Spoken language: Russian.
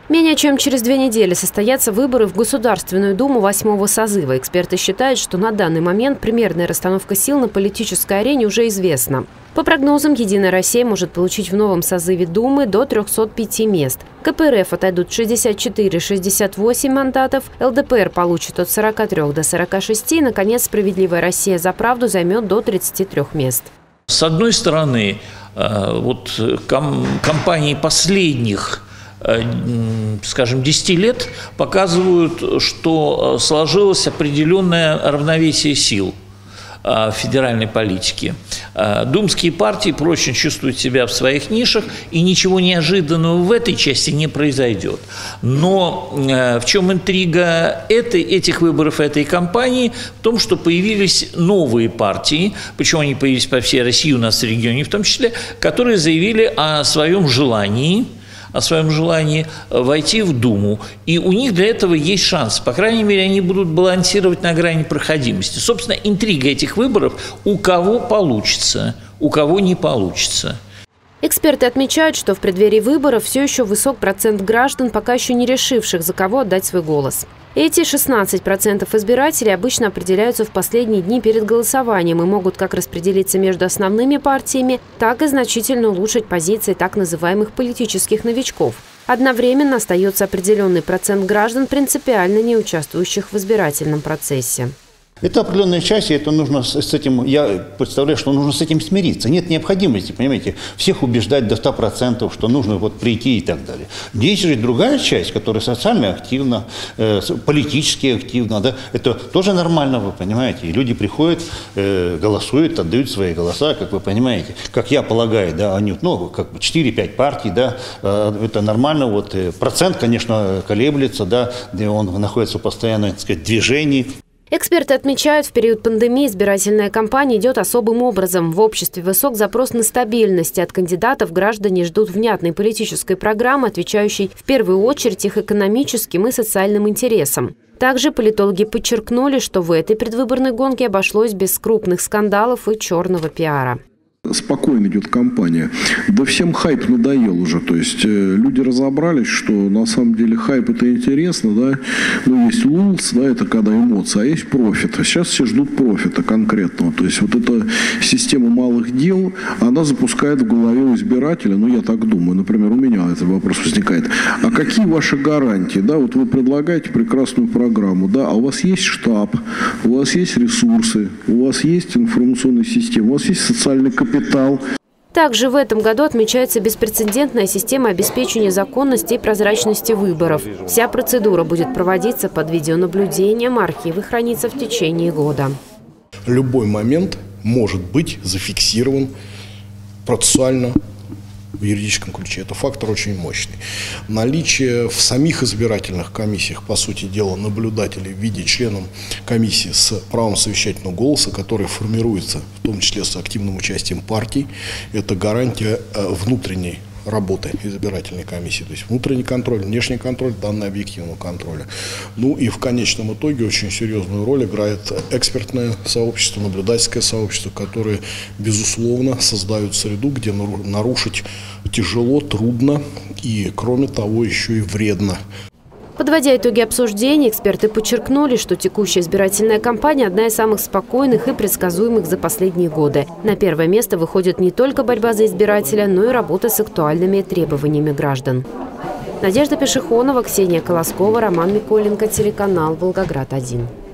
Менее чем через 2 недели состоятся выборы в Государственную Думу 8-го созыва. Эксперты считают, что на данный момент примерная расстановка сил на политической арене уже известна. По прогнозам, «Единая Россия» может получить в новом созыве Думы до 305 мест. КПРФ отойдут 64-68 мандатов, ЛДПР получит от 43 до 46, и, наконец, «Справедливая Россия за правду» займет до 33 мест. С одной стороны, вот кампании последних, скажем, 10 лет показывают, что сложилось определенное равновесие сил в федеральной политике. Думские партии прочно чувствуют себя в своих нишах, и ничего неожиданного в этой части не произойдет. Но в чем интрига этих выборов, этой кампании? В том, что появились новые партии, причем они появились по всей России, у нас в регионе в том числе, которые заявили о своем желании войти в Думу. И у них для этого есть шанс. По крайней мере, они будут балансировать на грани проходимости. Собственно, интрига этих выборов – у кого получится, у кого не получится. Эксперты отмечают, что в преддверии выборов все еще высок процент граждан, пока еще не решивших, за кого отдать свой голос. Эти 16% избирателей обычно определяются в последние дни перед голосованием и могут как распределиться между основными партиями, так и значительно улучшить позиции так называемых политических новичков. Одновременно остается определенный процент граждан, принципиально не участвующих в избирательном процессе. Это определенная часть, и это нужно с этим, я представляю, что нужно с этим смириться. Нет необходимости, понимаете, всех убеждать до 100%, что нужно вот прийти и так далее. Есть же другая часть, которая социально активна, политически активна, да, это тоже нормально, вы понимаете. И люди приходят, голосуют, отдают свои голоса, как вы понимаете. Как я полагаю, да, они, ну, как бы 4-5 партий, да, это нормально, вот, процент, конечно, колеблется, да, он находится в постоянном, так сказать, движении. Эксперты отмечают, в период пандемии избирательная кампания идет особым образом. В обществе высок запрос на стабильность. От кандидатов граждане ждут внятной политической программы, отвечающей в первую очередь их экономическим и социальным интересам. Также политологи подчеркнули, что в этой предвыборной гонке обошлось без крупных скандалов и черного пиара. Спокойно идет кампания. Да всем хайп надоел уже. То есть люди разобрались, что на самом деле хайп это интересно, да. Ну, есть лулс, да, это когда эмоции, а есть профит. А сейчас все ждут профита конкретного. То есть вот эта система малых дел, она запускает в голове у избирателя, ну я так думаю, например, у меня этот вопрос возникает. А какие ваши гарантии? Да, вот вы предлагаете прекрасную программу, да, а у вас есть штаб, у вас есть ресурсы, у вас есть информационная система, у вас есть социальный капитал. Также в этом году отмечается беспрецедентная система обеспечения законности и прозрачности выборов. Вся процедура будет проводиться под видеонаблюдением, архивы хранятся в течение года. Любой момент может быть зафиксирован процессуально в юридическом ключе. Это фактор очень мощный. Наличие в самих избирательных комиссиях, по сути дела, наблюдателей в виде членов комиссии с правом совещательного голоса, который формируется в том числе с активным участием партий, это гарантия внутренней работы избирательной комиссии. То есть внутренний контроль, внешний контроль, данные объективного контроля. Ну и в конечном итоге очень серьезную роль играет экспертное сообщество, наблюдательское сообщество, которые, безусловно, создают среду, где нарушить тяжело, трудно и, кроме того, еще и вредно. Подводя итоги обсуждений, эксперты подчеркнули, что текущая избирательная кампания – одна из самых спокойных и предсказуемых за последние годы. На первое место выходит не только борьба за избирателя, но и работа с актуальными требованиями граждан. Надежда Пешехонова, Ксения Колоскова, Роман Миколенко, телеканал «Волгоград-1».